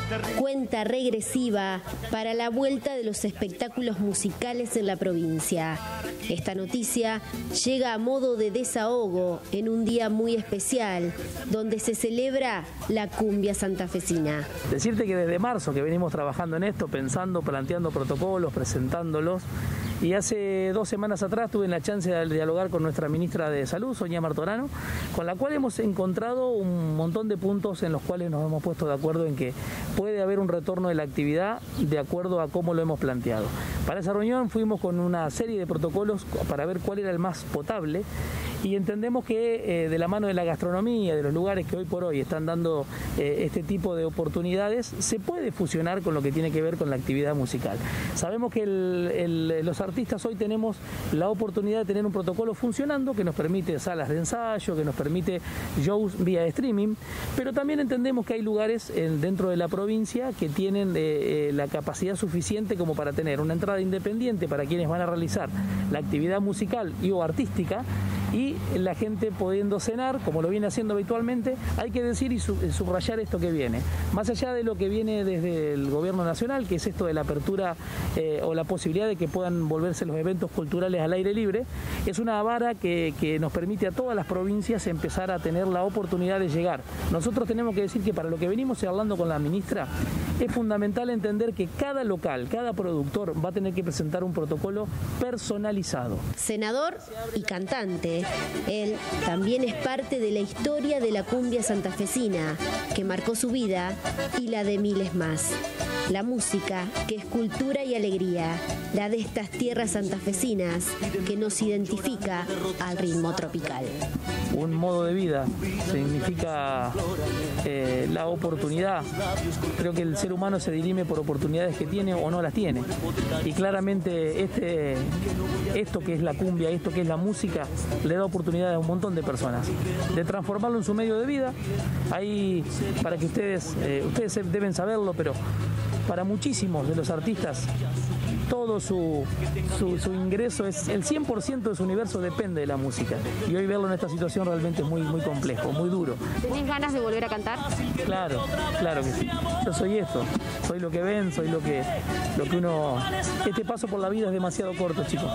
Cuenta regresiva para la vuelta de los espectáculos musicales en la provincia. Esta noticia llega a modo de desahogo en un día muy especial, donde se celebra la cumbia santafesina. Decirte que desde marzo que venimos trabajando en esto, pensando, planteando protocolos, presentándolos, y hace 2 semanas atrás tuve la chance de dialogar con nuestra ministra de Salud, Sonia Martorano, con la cual hemos encontrado un montón de puntos en los cuales nos hemos puesto de acuerdo en que puede haber un retorno de la actividad de acuerdo a cómo lo hemos planteado. Para esa reunión fuimos con una serie de protocolos para ver cuál era el más potable y entendemos que de la mano de la gastronomía, de los lugares que hoy por hoy están dando este tipo de oportunidades, se puede fusionar con lo que tiene que ver con la actividad musical. Sabemos que los artistas hoy tenemos la oportunidad de tener un protocolo funcionando que nos permite salas de ensayo, que nos permite shows vía streaming, pero también entendemos que hay lugares dentro de la provincia que tienen la capacidad suficiente como para tener una entrada independiente para quienes van a realizar la actividad musical y o artística, y la gente pudiendo cenar, como lo viene haciendo habitualmente. Hay que decir y subrayar esto que viene. Más allá de lo que viene desde el gobierno nacional, que es esto de la apertura o la posibilidad de que puedan volverse los eventos culturales al aire libre, es una vara que nos permite a todas las provincias empezar a tener la oportunidad de llegar. Nosotros tenemos que decir que para lo que venimos hablando con la ministra, es fundamental entender que cada local, cada productor va a tener que presentar un protocolo personalizado. Senador y cantante, él también es parte de la historia de la cumbia santafesina, que marcó su vida y la de miles más. La música, que es cultura y alegría, la de estas tierras santafesinas, que nos identifica al ritmo tropical. Un modo de vida significa la oportunidad. Creo que el ser humano se dirime por oportunidades que tiene o no las tiene. Y claramente esto que es la cumbia, esto que es la música, le da oportunidades a un montón de personas de transformarlo en su medio de vida. Ahí, para que ustedes deben saberlo, pero para muchísimos de los artistas, todo su ingreso, el 100% de su universo depende de la música. Y hoy verlo en esta situación realmente es muy, muy complejo, muy duro. ¿Tenés ganas de volver a cantar? Claro, claro que sí. Yo soy esto, soy lo que ven, soy lo que uno... Este paso por la vida es demasiado corto, chicos.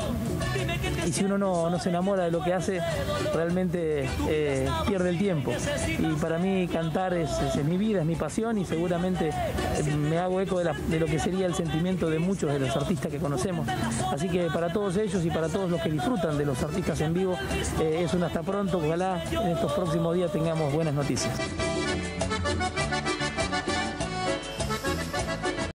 Y si uno no se enamora de lo que hace, realmente pierde el tiempo. Y para mí cantar es mi vida, es mi pasión, y seguramente me hago eco de lo que sería el sentimiento de muchos de los artistas que conocemos. Así que para todos ellos y para todos los que disfrutan de los artistas en vivo, es un hasta pronto. Ojalá en estos próximos días tengamos buenas noticias.